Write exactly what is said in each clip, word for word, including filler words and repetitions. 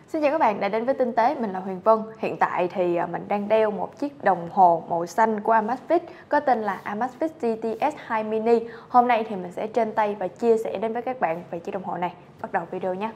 Xin chào các bạn đã đến với Tinh Tế, mình là Huyền Vân. Hiện tại thì mình đang đeo một chiếc đồng hồ màu xanh của Amazfit có tên là Amazfit G T S hai Mini. Hôm nay thì mình sẽ trên tay và chia sẻ đến với các bạn về chiếc đồng hồ này. Bắt đầu video nhé!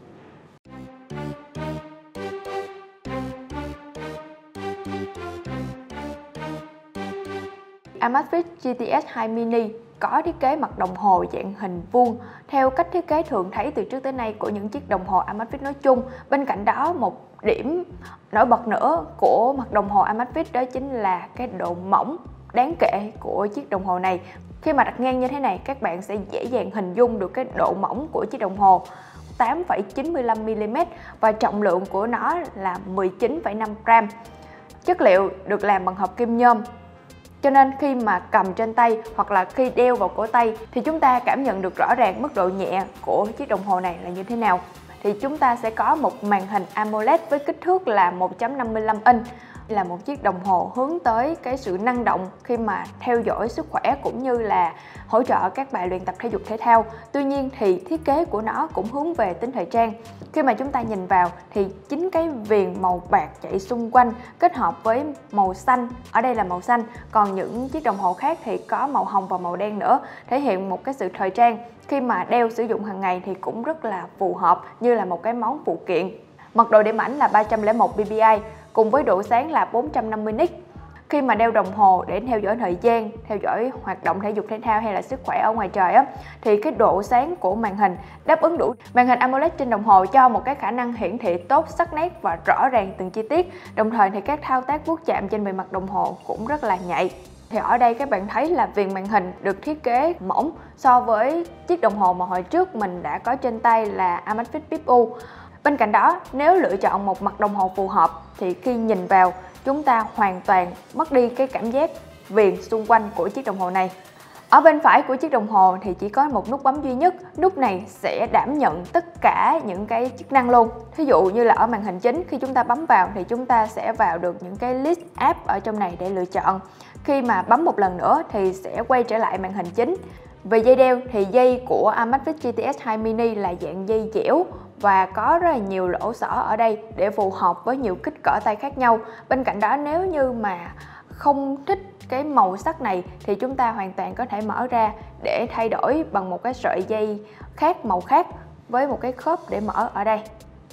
Amazfit G T S hai Mini có thiết kế mặt đồng hồ dạng hình vuông theo cách thiết kế thường thấy từ trước tới nay của những chiếc đồng hồ Amazfit nói chung. Bên cạnh đó, một điểm nổi bật nữa của mặt đồng hồ Amazfit đó chính là cái độ mỏng đáng kể của chiếc đồng hồ này. Khi mà đặt ngang như thế này, các bạn sẽ dễ dàng hình dung được cái độ mỏng của chiếc đồng hồ, tám phẩy chín mươi lăm mi li mét, và trọng lượng của nó là mười chín phẩy năm gram. Chất liệu được làm bằng hợp kim nhôm, cho nên khi mà cầm trên tay hoặc là khi đeo vào cổ tay thì chúng ta cảm nhận được rõ ràng mức độ nhẹ của chiếc đồng hồ này là như thế nào. Thì chúng ta sẽ có một màn hình AMOLED với kích thước là một phẩy năm mươi lăm inch, là một chiếc đồng hồ hướng tới cái sự năng động khi mà theo dõi sức khỏe cũng như là hỗ trợ các bài luyện tập thể dục thể thao. Tuy nhiên thì thiết kế của nó cũng hướng về tính thời trang. Khi mà chúng ta nhìn vào thì chính cái viền màu bạc chạy xung quanh kết hợp với màu xanh, ở đây là màu xanh, còn những chiếc đồng hồ khác thì có màu hồng và màu đen nữa, thể hiện một cái sự thời trang. Khi mà đeo sử dụng hàng ngày thì cũng rất là phù hợp như là một cái món phụ kiện. Mật độ điểm ảnh là ba trăm lẻ một p p i cùng với độ sáng là bốn trăm năm mươi nits. Khi mà đeo đồng hồ để theo dõi thời gian, theo dõi hoạt động thể dục thể thao hay là sức khỏe ở ngoài trời á, thì cái độ sáng của màn hình đáp ứng đủ. Màn hình AMOLED trên đồng hồ cho một cái khả năng hiển thị tốt, sắc nét và rõ ràng từng chi tiết. Đồng thời thì các thao tác vuốt chạm trên bề mặt đồng hồ cũng rất là nhạy. Thì ở đây các bạn thấy là viền màn hình được thiết kế mỏng so với chiếc đồng hồ mà hồi trước mình đã có trên tay là Amazfit Bip U. Bên cạnh đó, nếu lựa chọn một mặt đồng hồ phù hợp thì khi nhìn vào, chúng ta hoàn toàn mất đi cái cảm giác viền xung quanh của chiếc đồng hồ này. Ở bên phải của chiếc đồng hồ thì chỉ có một nút bấm duy nhất. Nút này sẽ đảm nhận tất cả những cái chức năng luôn. Thí dụ như là ở màn hình chính, khi chúng ta bấm vào thì chúng ta sẽ vào được những cái list app ở trong này để lựa chọn. Khi mà bấm một lần nữa thì sẽ quay trở lại màn hình chính. Về dây đeo thì dây của Amazfit G T S hai Mini là dạng dây dẻo và có rất là nhiều lỗ xỏ ở đây để phù hợp với nhiều kích cỡ tay khác nhau. Bên cạnh đó, nếu như mà không thích cái màu sắc này thì chúng ta hoàn toàn có thể mở ra để thay đổi bằng một cái sợi dây khác, màu khác, với một cái khớp để mở ở đây.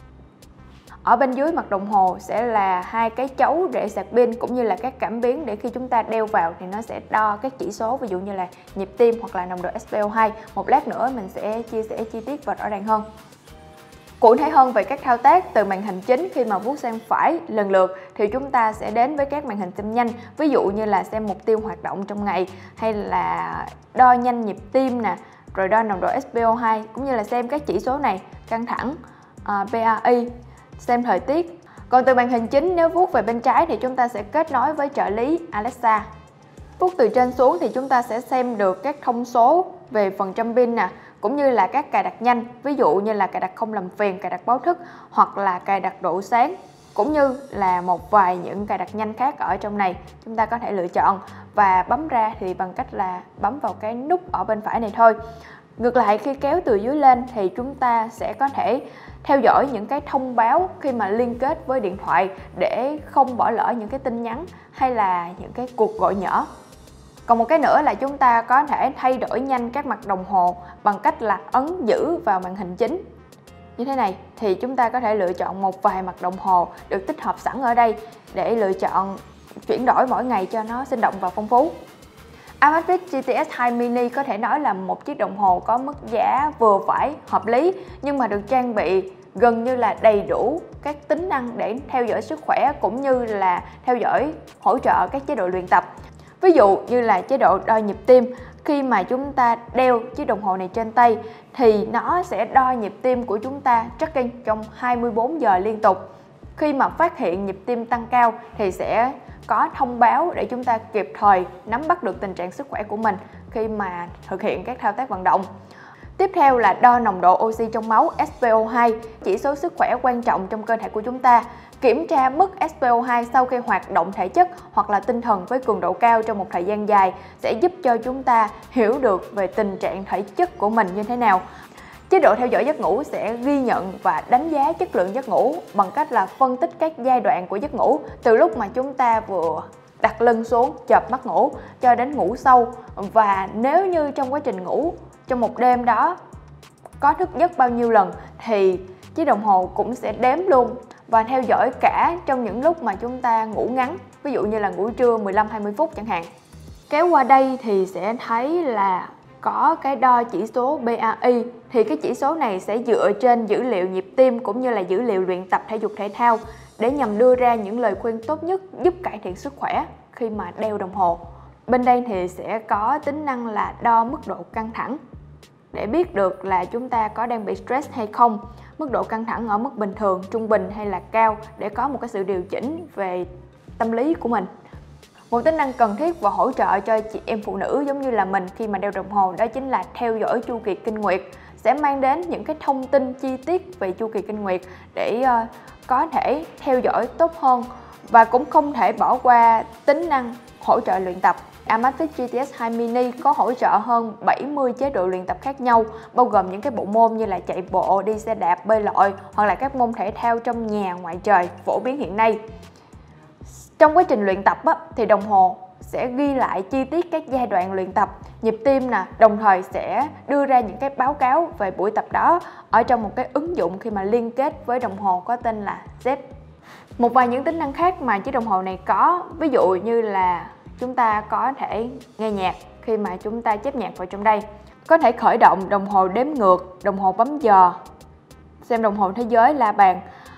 Ở bên dưới mặt đồng hồ sẽ là hai cái chấu để sạc pin cũng như là các cảm biến để khi chúng ta đeo vào thì nó sẽ đo các chỉ số, ví dụ như là nhịp tim hoặc là nồng độ S P O hai. Một lát nữa mình sẽ chia sẻ chi tiết và rõ ràng hơn. Cụ thể hơn về các thao tác từ màn hình chính, khi mà vuốt sang phải lần lượt thì chúng ta sẽ đến với các màn hình xem nhanh, ví dụ như là xem mục tiêu hoạt động trong ngày hay là đo nhanh nhịp tim nè, rồi đo nồng độ S P O hai cũng như là xem các chỉ số này, căng thẳng, uh, P A I, xem thời tiết. Còn từ màn hình chính, nếu vuốt về bên trái thì chúng ta sẽ kết nối với trợ lý Alexa. Vuốt từ trên xuống thì chúng ta sẽ xem được các thông số về phần trăm pin nè, cũng như là các cài đặt nhanh, ví dụ như là cài đặt không làm phiền, cài đặt báo thức hoặc là cài đặt độ sáng, cũng như là một vài những cài đặt nhanh khác ở trong này chúng ta có thể lựa chọn, và bấm ra thì bằng cách là bấm vào cái nút ở bên phải này thôi. Ngược lại, khi kéo từ dưới lên thì chúng ta sẽ có thể theo dõi những cái thông báo khi mà liên kết với điện thoại để không bỏ lỡ những cái tin nhắn hay là những cái cuộc gọi nhỡ. Còn một cái nữa là chúng ta có thể thay đổi nhanh các mặt đồng hồ bằng cách là ấn giữ vào màn hình chính. Như thế này thì chúng ta có thể lựa chọn một vài mặt đồng hồ được tích hợp sẵn ở đây để lựa chọn chuyển đổi mỗi ngày cho nó sinh động và phong phú. Amazfit G T S hai Mini có thể nói là một chiếc đồng hồ có mức giá vừa phải, hợp lý, nhưng mà được trang bị gần như là đầy đủ các tính năng để theo dõi sức khỏe cũng như là theo dõi hỗ trợ các chế độ luyện tập. Ví dụ như là chế độ đo nhịp tim. Khi mà chúng ta đeo chiếc đồng hồ này trên tay thì nó sẽ đo nhịp tim của chúng ta tracking trong hai mươi bốn giờ liên tục. Khi mà phát hiện nhịp tim tăng cao thì sẽ có thông báo để chúng ta kịp thời nắm bắt được tình trạng sức khỏe của mình khi mà thực hiện các thao tác vận động. Tiếp theo là đo nồng độ oxy trong máu S P O hai, chỉ số sức khỏe quan trọng trong cơ thể của chúng ta. Kiểm tra mức S P O hai sau khi hoạt động thể chất hoặc là tinh thần với cường độ cao trong một thời gian dài sẽ giúp cho chúng ta hiểu được về tình trạng thể chất của mình như thế nào. Chế độ theo dõi giấc ngủ sẽ ghi nhận và đánh giá chất lượng giấc ngủ bằng cách là phân tích các giai đoạn của giấc ngủ từ lúc mà chúng ta vừa đặt lưng xuống chợp mắt ngủ cho đến ngủ sâu. Và nếu như trong quá trình ngủ, trong một đêm đó có thức giấc bao nhiêu lần thì chiếc đồng hồ cũng sẽ đếm luôn và theo dõi cả trong những lúc mà chúng ta ngủ ngắn, ví dụ như là ngủ trưa mười lăm hai mươi phút chẳng hạn. Kéo qua đây thì sẽ thấy là có cái đo chỉ số B A I, thì cái chỉ số này sẽ dựa trên dữ liệu nhịp tim cũng như là dữ liệu luyện tập thể dục thể thao để nhằm đưa ra những lời khuyên tốt nhất giúp cải thiện sức khỏe khi mà đeo đồng hồ. Bên đây thì sẽ có tính năng là đo mức độ căng thẳng để biết được là chúng ta có đang bị stress hay không, mức độ căng thẳng ở mức bình thường, trung bình hay là cao để có một cái sự điều chỉnh về tâm lý của mình. Một tính năng cần thiết và hỗ trợ cho chị em phụ nữ giống như là mình khi mà đeo đồng hồ đó chính là theo dõi chu kỳ kinh nguyệt, sẽ mang đến những cái thông tin chi tiết về chu kỳ kinh nguyệt để uh, có thể theo dõi tốt hơn, và cũng không thể bỏ qua tính năng hỗ trợ luyện tập. Amazfit G T S hai Mini có hỗ trợ hơn bảy mươi chế độ luyện tập khác nhau, bao gồm những cái bộ môn như là chạy bộ, đi xe đạp, bơi lội hoặc là các môn thể thao trong nhà, ngoài trời phổ biến hiện nay. Trong quá trình luyện tập á, thì đồng hồ sẽ ghi lại chi tiết các giai đoạn luyện tập, nhịp tim nè, đồng thời sẽ đưa ra những cái báo cáo về buổi tập đó ở trong một cái ứng dụng khi mà liên kết với đồng hồ có tên là Zepp. Một vài những tính năng khác mà chiếc đồng hồ này có, ví dụ như là chúng ta có thể nghe nhạc khi mà chúng ta chép nhạc vào trong đây, có thể khởi động đồng hồ đếm ngược, đồng hồ bấm giờ, xem đồng hồ thế giới la bàn,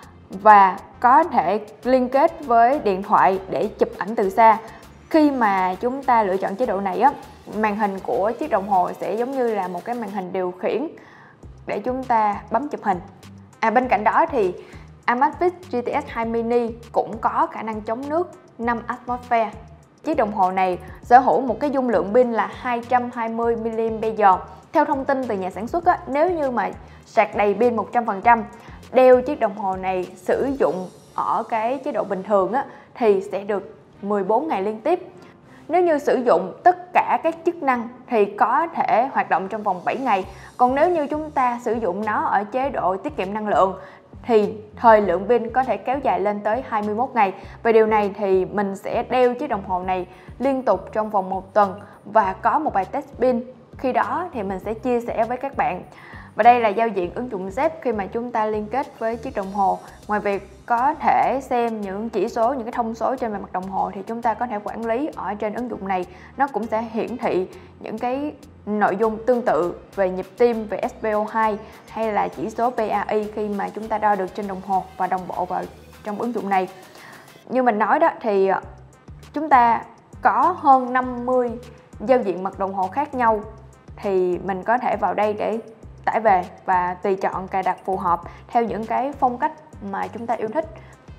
và có thể liên kết với điện thoại để chụp ảnh từ xa. Khi mà chúng ta lựa chọn chế độ này á, màn hình của chiếc đồng hồ sẽ giống như là một cái màn hình điều khiển để chúng ta bấm chụp hình. À, bên cạnh đó thì Amazfit G T S hai Mini cũng có khả năng chống nước năm atmosphere. Chiếc đồng hồ này sở hữu một cái dung lượng pin là hai trăm hai mươi mi li am pe giờ. Theo thông tin từ nhà sản xuất á, nếu như mà sạc đầy pin một trăm phần trăm, đeo chiếc đồng hồ này sử dụng ở cái chế độ bình thường á, thì sẽ được mười bốn ngày liên tiếp. Nếu như sử dụng tất cả các chức năng thì có thể hoạt động trong vòng bảy ngày. Còn nếu như chúng ta sử dụng nó ở chế độ tiết kiệm năng lượng thì thời lượng pin có thể kéo dài lên tới hai mươi mốt ngày. Về điều này thì mình sẽ đeo chiếc đồng hồ này liên tục trong vòng một tuần và có một bài test pin. Khi đó thì mình sẽ chia sẻ với các bạn. Và đây là giao diện ứng dụng Zepp khi mà chúng ta liên kết với chiếc đồng hồ. Ngoài việc có thể xem những chỉ số, những cái thông số trên bề mặt đồng hồ thì chúng ta có thể quản lý ở trên ứng dụng này. Nó cũng sẽ hiển thị những cái nội dung tương tự về nhịp tim, về S P O hai hay là chỉ số B A I khi mà chúng ta đo được trên đồng hồ và đồng bộ vào trong ứng dụng này. Như mình nói đó thì chúng ta có hơn năm mươi giao diện mặt đồng hồ khác nhau, thì mình có thể vào đây để tải về và tùy chọn cài đặt phù hợp theo những cái phong cách mà chúng ta yêu thích.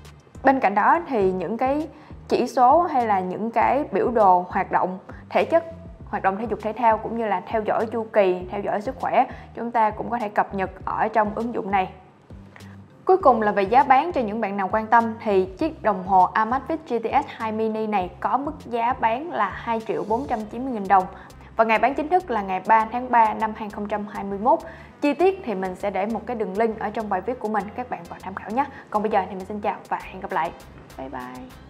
Bên cạnh đó thì những cái chỉ số hay là những cái biểu đồ hoạt động thể chất, hoạt động thể dục thể thao cũng như là theo dõi chu kỳ, theo dõi sức khỏe, chúng ta cũng có thể cập nhật ở trong ứng dụng này. Cuối cùng là về giá bán, cho những bạn nào quan tâm thì chiếc đồng hồ Amazfit G T S hai Mini này có mức giá bán là hai triệu bốn trăm chín mươi nghìn đồng. Và ngày bán chính thức là ngày ba tháng ba năm hai nghìn không trăm hai mươi mốt. Chi tiết thì mình sẽ để một cái đường link ở trong bài viết của mình, các bạn vào tham khảo nhé. Còn bây giờ thì mình xin chào và hẹn gặp lại. Bye bye.